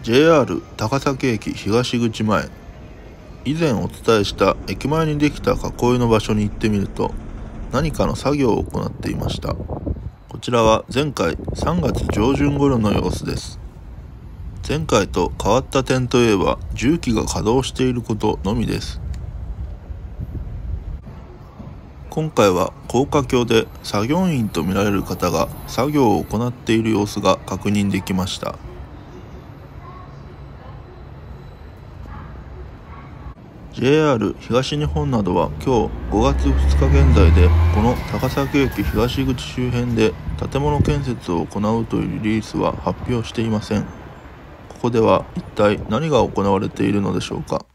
JR 高崎駅東口前。以前お伝えした駅前にできた囲いの場所に行ってみると、何かの作業を行っていました。こちらは前回3月上旬頃の様子です。前回と変わった点といえば、重機が稼働していることのみです。今回は高架橋で作業員とみられる方が作業を行っている様子が確認できました。JR 東日本などは今日5月2日現在でこの高崎駅東口周辺で建物建設を行うというリリースは発表していません。ここでは一体何が行われているのでしょうか。